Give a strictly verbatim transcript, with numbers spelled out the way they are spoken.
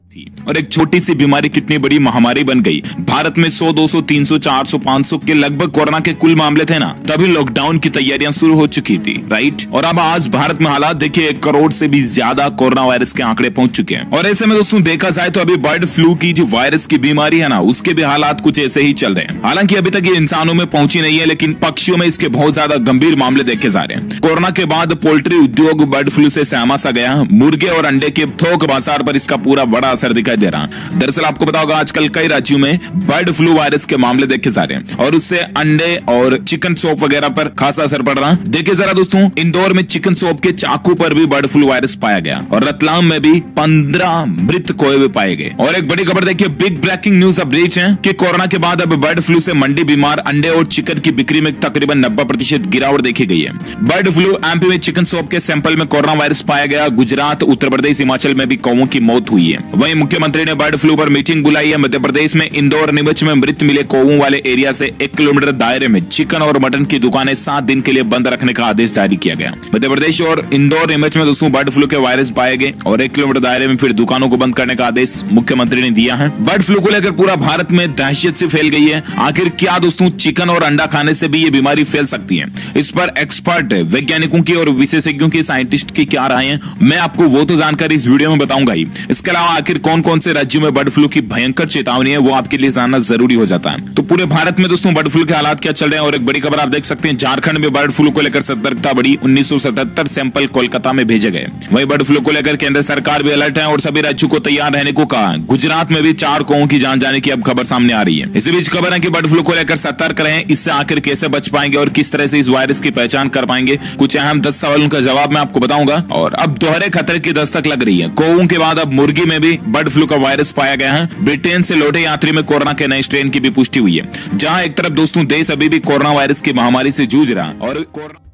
थी और एक छोटी सी बीमारी कितनी बड़ी महामारी बन गई। भारत में सौ, दो सौ, तीन सौ, चार सौ, पाँच सौ के लगभग कोरोना के कुल मामले थे ना, तभी लॉकडाउन की तैयारियां शुरू हो चुकी थी, राइट। और अब आज भारत में हालात देखिए, एक करोड़ से भी ज्यादा कोरोना वायरस के आंकड़े पहुंच चुके हैं। और ऐसे में दोस्तों देखा जाए तो अभी बर्ड फ्लू की जो वायरस की बीमारी है ना, उसके भी हालात कुछ ऐसे ही चल रहे हैं। हालांकि अभी तक ये इंसानों में पहुंची नहीं है, लेकिन पक्षियों में इसके बहुत ज्यादा गंभीर मामले देखे जा रहे हैं। कोरोना के बाद पोल्ट्री उद्योग बर्ड फ्लू से सहमा सा गया। मुर्गे और अंडे के थोक बाजार पर इसका पूरा बड़ा असर दिखाई दे रहा है। दरअसल आपको पता होगा, आजकल कई राज्यों में बर्ड फ्लू वायरस के मामले देखे जा रहे हैं और उससे अंडे और चिकन सोप वगैरह पर खासा असर पड़ रहा है। देखिए जरा दोस्तों, इंदौर में चिकन सोप के चाकू पर भी बर्ड फ्लू वायरस पाया गया और रतलाम में भी पंद्रह मृत खोए हुए पाए गए। और एक बड़ी खबर देखिए, बिग ब्रेकिंग न्यूज अब रीच है कि कोरोना के बाद अब बर्ड फ्लू से मंडी बीमार अंडे और चिकन की बिक्री में तकरीबन नब्बे प्रतिशत गिरावट देखी गई है। बर्ड फ्लू एमपी में चिकन सोप के सैंपल में कोरोना वायरस पाया गया। गुजरात, उत्तर प्रदेश, हिमाचल में भी कौवों की मौत हुई है। वहीं मुख्यमंत्री ने बर्ड फ्लू पर मीटिंग बुलाई है। मध्य प्रदेश में इंदौर नीमच में मृत मिले कौवों वाले एरिया से एक किलोमीटर दायरे में चिकन और मटन की दुकानें सात दिन के लिए बंद रखने का आदेश जारी किया गया। मध्य प्रदेश और इंदौर नीमच में दोस्तों बर्ड फ्लू के वायरस पाए गए और एक किलोमीटर दायरे में फिर दुकानों को बंद करने का आदेश मुख्यमंत्री ने दिया है। बर्ड फ्लू को लेकर पूरा भारत में दहशत से फैल गई है। आखिर क्या दोस्तों चिकन और अंडा खाने से भी ये बीमारी फैल सकती है? इस पर एक्सपर्ट वैज्ञानिकों की और विशेषज्ञों की, साइंटिस्ट की क्या राय है, मैं आपको वो तो जानकारी इस वीडियो में बताऊंगा ही। इसके अलावा आखिर कौन कौन से राज्यों में बर्ड फ्लू की भयंकर चेतावनी है, वो आपके लिए जानना जरूरी हो जाता है। तो पूरे भारत में दोस्तों बर्ड फ्लू के हालात क्या चल रहे हैं, और एक बड़ी खबर आप देख सकते हैं, झारखंड में बर्ड फ्लू को लेकर सतर्कता बढ़ी। उन्नीस सौ सतहत्तर सैंपल कोलकाता में भेजे गए। वहीं बर्ड फ्लू को लेकर केंद्र सरकार भी अलर्ट है और सभी राज्यों को तैयार रहने को कहा। गुजरात में भी चार कौवों की जान जाने की अब खबर सामने आ रही है। इसी बीच खबर है कि बर्ड फ्लू को लेकर सतर्क रहें। इससे आखिर कैसे बच पाएंगे और किस तरह से इस वायरस की पहचान कर पाएंगे, कुछ अहम दस सवालों का जवाब मैं आपको बताऊंगा। और अब दोहरे खतरे की दस्तक लग रही है। कौवों के बाद अब मुर्गी में भी बर्ड फ्लू का वायरस पाया गया है। ब्रिटेन से लौटे यात्री में कोरोना के नए स्ट्रेन की भी पुष्टि हुई है। जहां एक तरफ दोस्तों देश अभी भी कोरोना वायरस की महामारी से जूझ रहा है और कोरोना